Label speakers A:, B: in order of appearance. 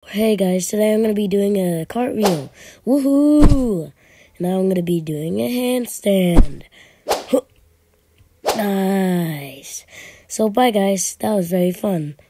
A: Hey guys, today I'm going to be doing a cartwheel. Woohoo! Now I'm going to be doing a handstand. Nice. So bye guys, that was very fun.